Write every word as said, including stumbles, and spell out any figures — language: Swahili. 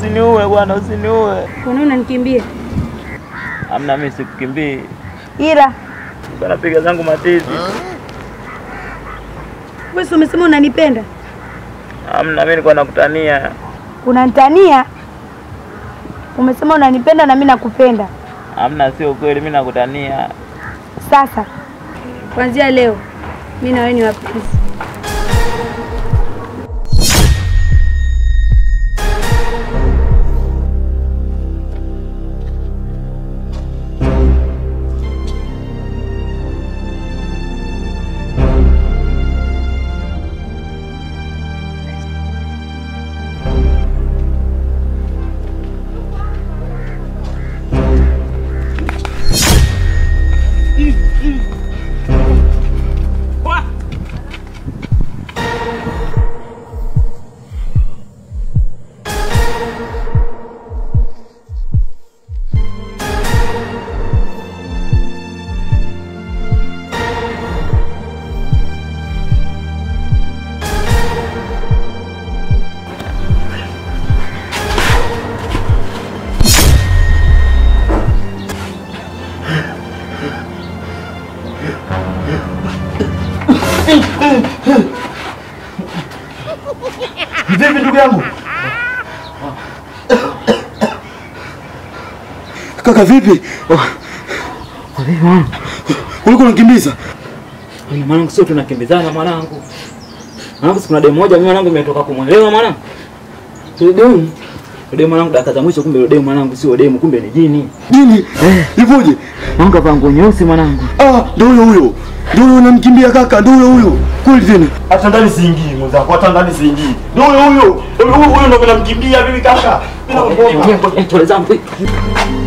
usiniue bwana, usiniue. Kwa nini unanikimbia? Hamna, mimi sikukimbii. Ila bwana piga zangu matizi. Wewe umesema unanipenda? Hamna, mimi nilikuwa nakutania. Unanitania? Umesema unanipenda na mimi nakupenda. Hamna, sio kweli, mimi nakutania. Sasa kuanzia leo mimi na wewe ni wapenzi. Vipi ndugu yangu? Kaka vipi? Oh. Ulikuwa unakimbiza? Ni mwanangu, sio tunakimbizana mwanangu. Mwanangu kuna demu moja mimi mwanangu nimetoka kumwelewa mwanangu. Sio demu. Demu mwanangu dakika za mwisho kumbe demu mwanangu sio demu kumbe ni jini. Jini? Eh, ipoje? Mwanangu vangu nyeusi mwanangu. Ah, ndio huyo huyo. Ndio huyo unamkimbia kaka, ndio huyo huyo. Kweli tena. Hata ndani siingii mwenzako, hata ndani siingii. Ndio huyo huyo. Huyo huyo ndio namkimbia mimi kaka. Mimi naondoka. Ngoja zangu.